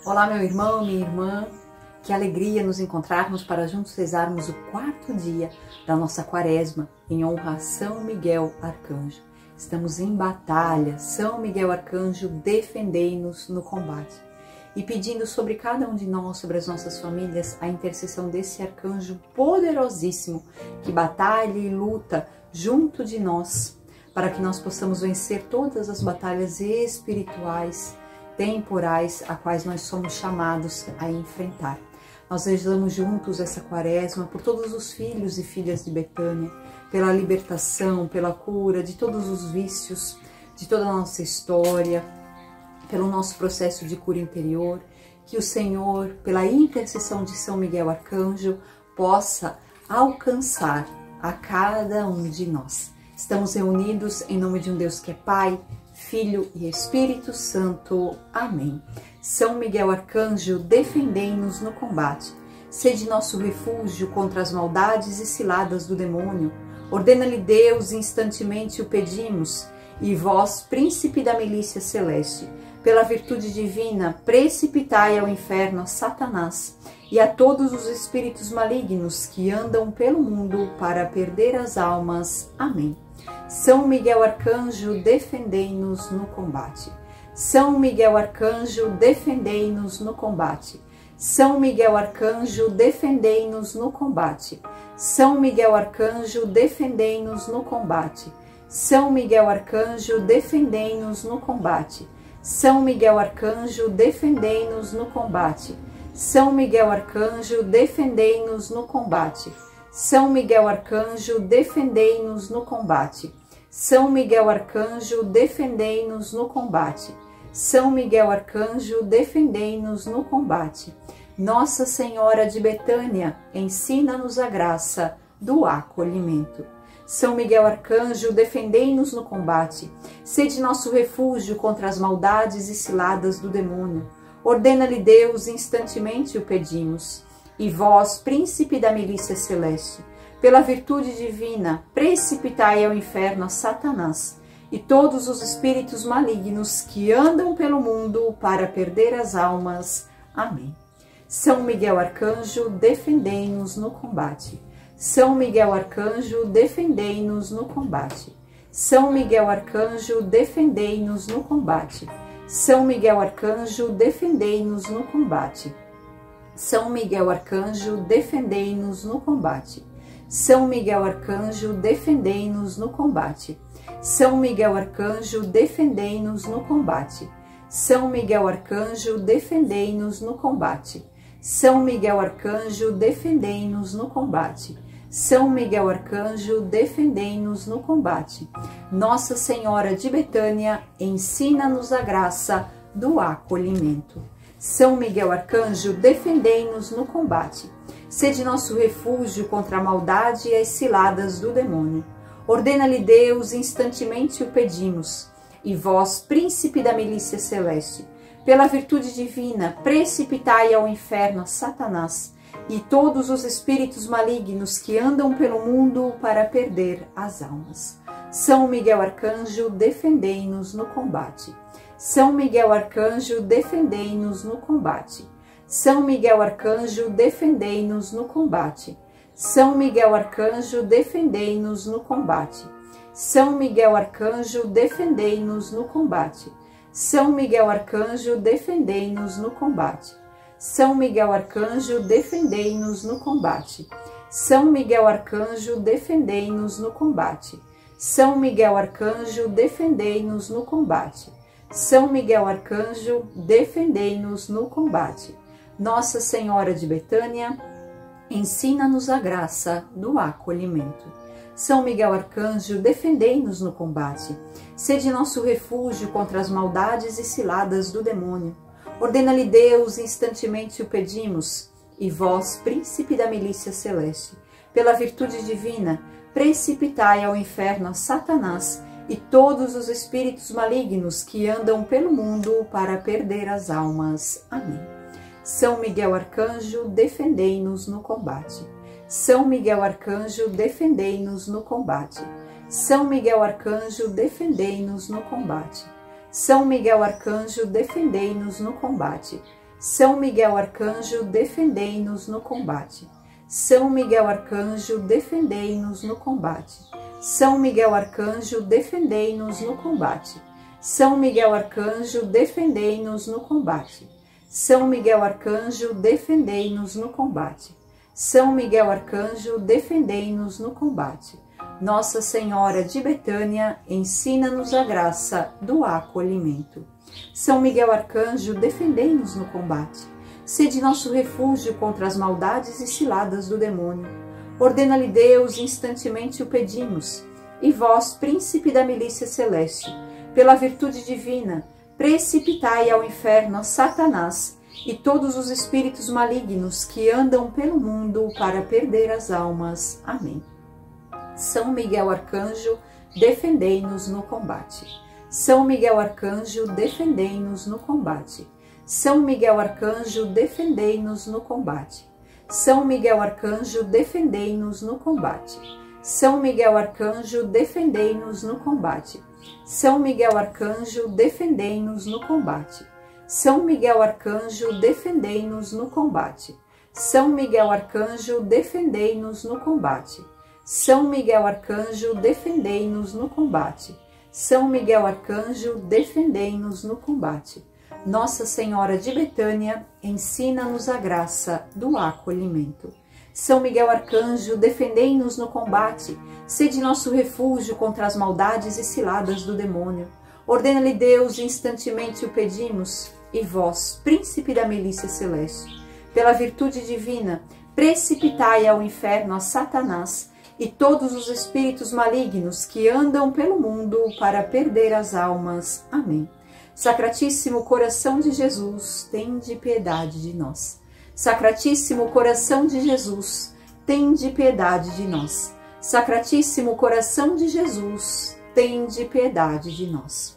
Olá, meu irmão, minha irmã, que alegria nos encontrarmos para juntos rezarmos o 4º dia da nossa quaresma em honra a São Miguel Arcanjo. Estamos em batalha, São Miguel Arcanjo, defendei-nos no combate. E pedindo sobre cada um de nós, sobre as nossas famílias, a intercessão desse arcanjo poderosíssimo que batalha e luta junto de nós, para que nós possamos vencer todas as batalhas espirituais, temporais, a quais nós somos chamados a enfrentar. Nós rezamos juntos essa quaresma por todos os filhos e filhas de Betânia, pela libertação, pela cura de todos os vícios, de toda a nossa história, pelo nosso processo de cura interior, que o Senhor, pela intercessão de São Miguel Arcanjo, possa alcançar a cada um de nós. Estamos reunidos em nome de um Deus que é Pai, Filho e Espírito Santo. Amém. São Miguel Arcanjo, defendei-nos no combate. Sede nosso refúgio contra as maldades e ciladas do demônio. Ordena-lhe Deus, instantemente o pedimos. E vós, príncipe da milícia celeste, pela virtude divina, precipitai ao inferno a Satanás e a todos os espíritos malignos que andam pelo mundo para perder as almas. Amém. São Miguel Arcanjo, defendei-nos no combate. São Miguel Arcanjo, defendei-nos no combate. São Miguel Arcanjo, defendei-nos no combate. São Miguel Arcanjo, defendei-nos no combate. São Miguel Arcanjo, defendei-nos no combate. São Miguel Arcanjo, defendei-nos no combate. São Miguel Arcanjo, defendei-nos no combate. São Miguel Arcanjo, defendei-nos no combate. São Miguel Arcanjo, defendei-nos no combate. São Miguel Arcanjo, defendei-nos no combate. Nossa Senhora de Betânia, ensina-nos a graça do acolhimento. São Miguel Arcanjo, defendei-nos no combate. Sede nosso refúgio contra as maldades e ciladas do demônio. Ordena-lhe Deus, instantemente o pedimos. E vós, príncipe da milícia celeste, pela virtude divina, precipitai ao inferno a Satanás e todos os espíritos malignos que andam pelo mundo para perder as almas. Amém. São Miguel Arcanjo, defendei-nos no combate. São Miguel Arcanjo, defendei-nos no combate. São Miguel Arcanjo, defendei-nos no combate. São Miguel Arcanjo, defendei-nos no combate. São Miguel Arcanjo, defendei-nos no combate. São Miguel Arcanjo, defendei-nos no combate. São Miguel Arcanjo, defendei-nos no combate. São Miguel Arcanjo, defendei-nos no combate. São Miguel Arcanjo, defendei-nos no combate. São Miguel Arcanjo, defendei-nos no combate. Nossa Senhora de Betânia, ensina-nos a graça do acolhimento. São Miguel Arcanjo, defendei-nos no combate. Sede nosso refúgio contra a maldade e as ciladas do demônio. Ordena-lhe Deus, instantemente o pedimos. E vós, príncipe da milícia celeste, pela virtude divina, precipitai ao inferno a Satanás e todos os espíritos malignos que andam pelo mundo para perder as almas. São Miguel Arcanjo, defendei-nos no combate. São Miguel Arcanjo, defendei-nos no combate. São Miguel Arcanjo, defendei-nos no combate. São Miguel Arcanjo, defendei-nos no combate. São Miguel Arcanjo, defendei-nos no combate. São Miguel Arcanjo, defendei-nos no combate. São Miguel Arcanjo, defendei-nos no combate. São Miguel Arcanjo, defendei-nos no combate. São Miguel Arcanjo, defendei-nos no combate. São Miguel Arcanjo, defendei-nos no combate. Nossa Senhora de Betânia, ensina-nos a graça do acolhimento. São Miguel Arcanjo, defendei-nos no combate. Sede nosso refúgio contra as maldades e ciladas do demônio. Ordena-lhe Deus, instantemente o pedimos. E vós, príncipe da milícia celeste, pela virtude divina, precipitai ao inferno a Satanás e todos os espíritos malignos que andam pelo mundo para perder as almas. Amém. São Miguel Arcanjo, defendei-nos no combate. São Miguel Arcanjo, defendei-nos no combate. São Miguel Arcanjo, defendei-nos no combate. São Miguel Arcanjo, defendei-nos no combate. São Miguel Arcanjo, defendei-nos no combate. São Miguel Arcanjo, defendei-nos no combate. São Miguel Arcanjo, defendei-nos no combate. São Miguel Arcanjo, defendei-nos no combate. São Miguel Arcanjo, defendei-nos no combate. São Miguel Arcanjo, defendei-nos no combate. Nossa Senhora de Betânia, ensina-nos a graça do acolhimento. São Miguel Arcanjo, defendei-nos no combate. Sede nosso refúgio contra as maldades e ciladas do demônio. Ordena-lhe Deus, instantemente o pedimos. E vós, príncipe da milícia celeste, pela virtude divina, precipitai ao inferno a Satanás e todos os espíritos malignos que andam pelo mundo para perder as almas. Amém. São Miguel Arcanjo, defendei-nos no combate. São Miguel Arcanjo, defendei-nos no combate. São Miguel Arcanjo, defendei-nos no combate. São Miguel Arcanjo, defendei-nos no combate. São Miguel Arcanjo, defendei-nos no combate. São Miguel Arcanjo, defendei-nos no combate. São Miguel Arcanjo, defendei-nos no combate. São Miguel Arcanjo, defendei-nos no combate. São Miguel Arcanjo, defendei-nos no combate. São Miguel Arcanjo, defendei-nos no combate. Nossa Senhora de Betânia, ensina-nos a graça do acolhimento. São Miguel Arcanjo, defendei-nos no combate. Sede nosso refúgio contra as maldades e ciladas do demônio. Ordena-lhe Deus, instantemente o pedimos. E vós, príncipe da milícia celeste, pela virtude divina, precipitai ao inferno a Satanás e todos os espíritos malignos que andam pelo mundo para perder as almas. Amém. Sacratíssimo coração de Jesus, tende piedade de nós. Sacratíssimo coração de Jesus, tende piedade de nós. Sacratíssimo coração de Jesus, tende piedade de nós.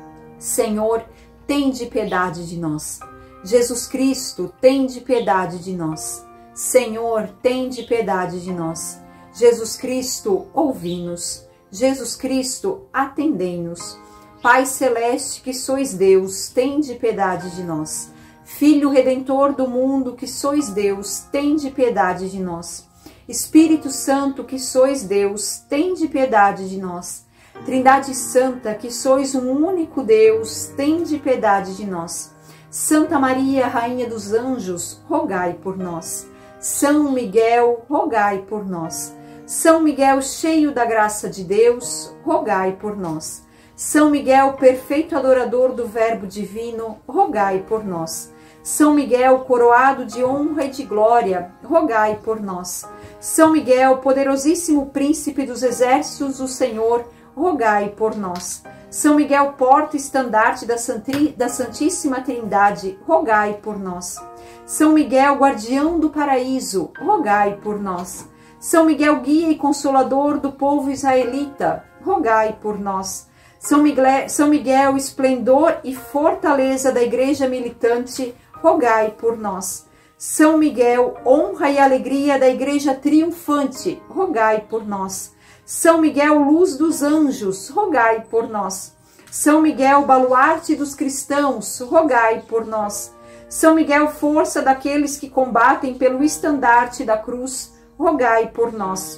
Senhor, tende piedade de nós. Jesus Cristo, tende piedade de nós. Senhor, tende piedade de nós. Jesus Cristo, ouvi-nos. Jesus Cristo, atendei-nos. Pai Celeste, que sois Deus, tende piedade de nós. Filho Redentor do mundo, que sois Deus, tende piedade de nós. Espírito Santo, que sois Deus, tende piedade de nós. Trindade Santa, que sois um único Deus, tende piedade de nós. Santa Maria, Rainha dos Anjos, rogai por nós. São Miguel, rogai por nós. São Miguel, cheio da graça de Deus, rogai por nós. São Miguel, perfeito adorador do Verbo divino, rogai por nós. São Miguel, coroado de honra e de glória, rogai por nós. São Miguel, poderosíssimo príncipe dos exércitos do Senhor, rogai por nós. São Miguel, porta e estandarte da Santíssima Trindade, rogai por nós. São Miguel, guardião do paraíso, rogai por nós. São Miguel, guia e consolador do povo israelita, rogai por nós. São Miguel, esplendor e fortaleza da igreja militante, rogai por nós. São Miguel, honra e alegria da igreja triunfante, rogai por nós. São Miguel, luz dos anjos, rogai por nós. São Miguel, baluarte dos cristãos, rogai por nós. São Miguel, força daqueles que combatem pelo estandarte da cruz, rogai por nós.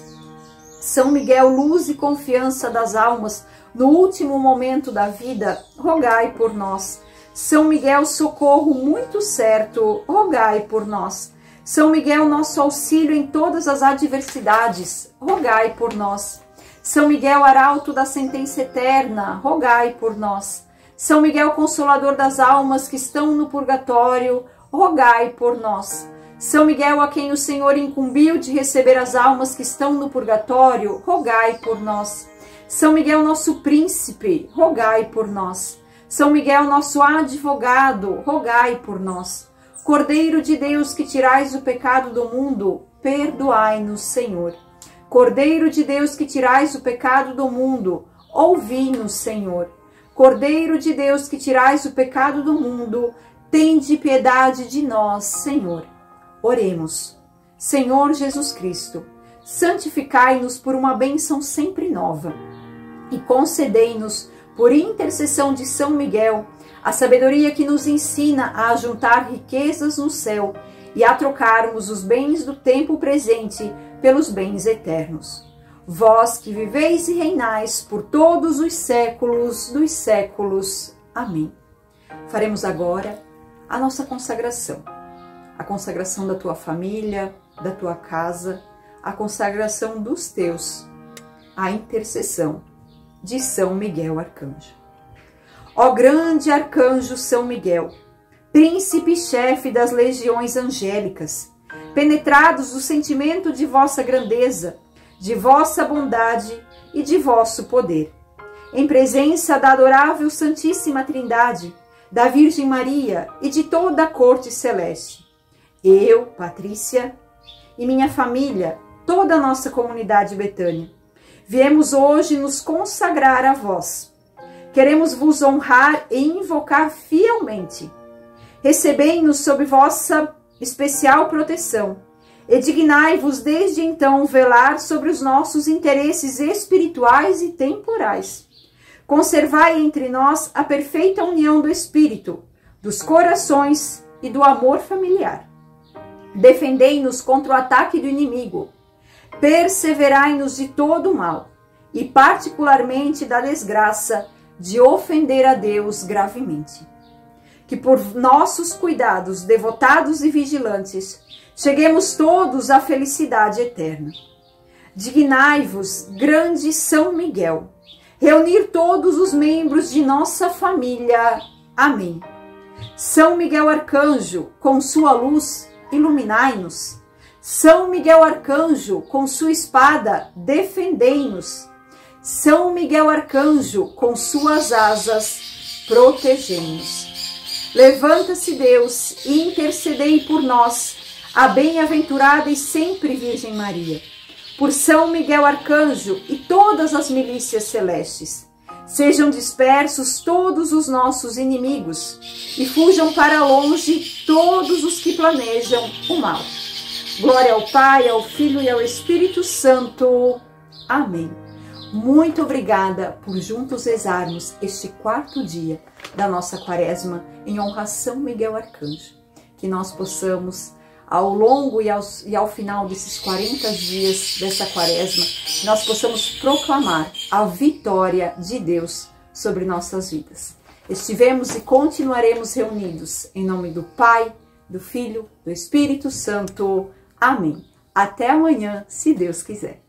São Miguel, luz e confiança das almas no último momento da vida, rogai por nós. São Miguel, socorro muito certo, rogai por nós. São Miguel, nosso auxílio em todas as adversidades, rogai por nós. São Miguel, arauto da sentença eterna, rogai por nós. São Miguel, consolador das almas que estão no purgatório, rogai por nós. São Miguel, a quem o Senhor incumbiu de receber as almas que estão no purgatório, rogai por nós. São Miguel, nosso príncipe, rogai por nós. São Miguel, nosso advogado, rogai por nós. Cordeiro de Deus, que tirais o pecado do mundo, perdoai-nos, Senhor. Cordeiro de Deus, que tirais o pecado do mundo, ouvi-nos, Senhor. Cordeiro de Deus, que tirais o pecado do mundo, tende piedade de nós, Senhor. Oremos. Senhor Jesus Cristo, santificai-nos por uma bênção sempre nova e concedei-nos, por intercessão de São Miguel, A sabedoria que nos ensina a ajuntar riquezas no céu e a trocarmos os bens do tempo presente pelos bens eternos. Vós que viveis e reinais por todos os séculos dos séculos. Amém. Faremos agora a nossa consagração. A consagração da tua família, da tua casa, a consagração dos teus, a intercessão de São Miguel Arcanjo. Ó grande arcanjo São Miguel, príncipe e chefe das legiões angélicas, penetrados do sentimento de vossa grandeza, de vossa bondade e de vosso poder, em presença da adorável Santíssima Trindade, da Virgem Maria e de toda a corte celeste, eu, Patrícia, e minha família, toda a nossa comunidade Betânia, viemos hoje nos consagrar a vós. Queremos vos honrar e invocar fielmente. Recebei-nos sob vossa especial proteção e dignai-vos desde então velar sobre os nossos interesses espirituais e temporais. Conservai entre nós a perfeita união do espírito, dos corações e do amor familiar. Defendei-nos contra o ataque do inimigo. Perseverai-nos de todo o mal, e particularmente da desgraça de ofender a Deus gravemente. Que por nossos cuidados devotados e vigilantes, cheguemos todos à felicidade eterna. Dignai-vos, grande São Miguel, reunir todos os membros de nossa família. Amém. São Miguel Arcanjo, com sua luz, iluminai-nos. São Miguel Arcanjo, com sua espada, defendei-nos. São Miguel Arcanjo, com suas asas, protegei-nos. Levanta-se Deus e intercedei por nós, a bem-aventurada e sempre Virgem Maria. Por São Miguel Arcanjo e todas as milícias celestes, sejam dispersos todos os nossos inimigos e fujam para longe todos os que planejam o mal. Glória ao Pai, ao Filho e ao Espírito Santo. Amém. Muito obrigada por juntos rezarmos este quarto dia da nossa quaresma em honra a São Miguel Arcanjo. Que nós possamos, ao longo e ao final desses 40 dias dessa quaresma, nós possamos proclamar a vitória de Deus sobre nossas vidas. Estivemos e continuaremos reunidos em nome do Pai, do Filho, do Espírito Santo. Amém. Até amanhã, se Deus quiser.